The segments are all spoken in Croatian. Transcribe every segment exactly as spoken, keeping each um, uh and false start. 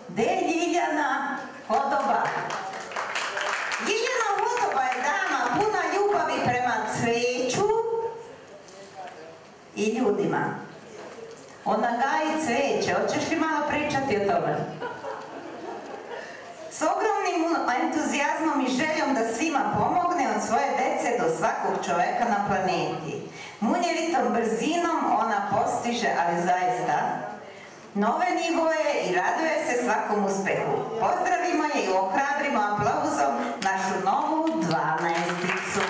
gde je Ljiljana Hodoba? Ljiljana Hodoba je dama puna ljubavi prema cveću i ljudima. Ona gaji cveće, hoćeš li malo pričati o tome? S ogromnim entuzijazmom i željom da svima pomogne od svoje dece do svakog čoveka na planeti. Munjevitom brzinom ona postiže, ali zaista, nove nivoje i raduje se svakom uspehu. Pozdravimo je i ohrabrimo aplauzom našu novu dvanaesticu.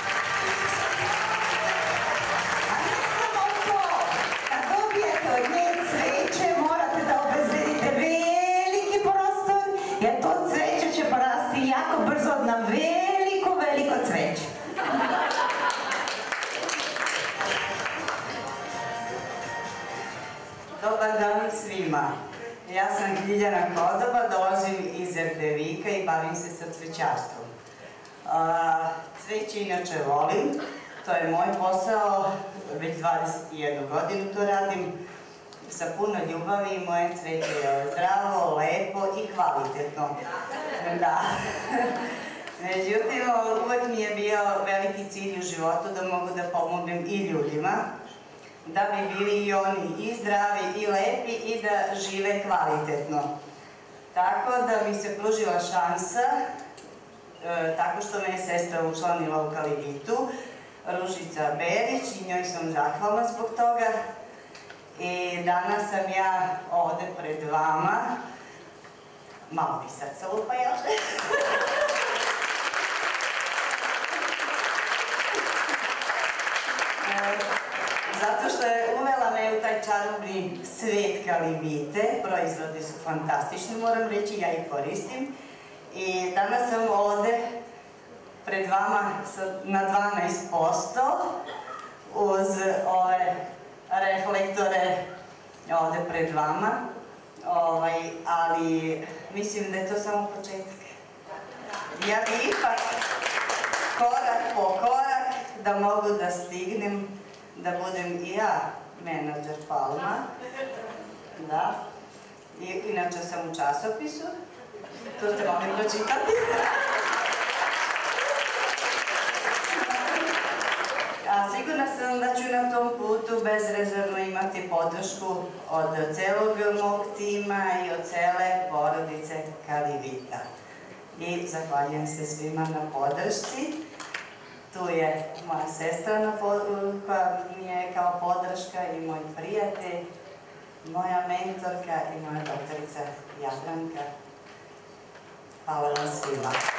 A ne samo to, kad dobijete od nje cveće, morate da obezbedite veliki prostor, jer to cveće će porasti jako brzo na veliko, veliko cveće. Dobar dan svima. Ja sam Ljiljana Hodoba, dolazim iz Erdevika i bavim se sa cvećarstvom. Cveće inače volim, to je moj posao, već dvadeset jednu godinu to radim, sa puno ljubavi i moje cveće je zdravo, lepo i kvalitetno. Da. Međutim, uvek mi je bio veliki cilj u životu da mogu da pomognem i ljudima, da bi bili i oni i zdravi i lepi i da žive kvalitetno. Tako da mi se pružila šansa, tako što me je sestra učlanila u Kalivitu, Ružica Berić, i njoj sam zahvalna zbog toga. I danas sam ja ovde pred vama, malo bi srca lupa još, zato što je uvela me u taj čarobni svet Kalivite, proizvodi su fantastični, moram reći, ja ih koristim. I danas sam ovde pred vama na dvanaest posto uz ove reflektore ovde pred vama, ali mislim da je to samo početak. Ja bi ipak korak po korak da mogu da stignem da budem i ja menadžer Palma. Da. Inače sam u časopisu. To ste mogli pročitati. A sigurna sam da ću na tom putu bezrezervno imati podršku od celog mog tima i od cele porodice Kalivita. I zahvaljujem se svima na podršci. Tu je moja sestra koja mi je kao podrška i moj prijatelj, moja mentorka i moja doktorica Jadranka. Hvala vam svima.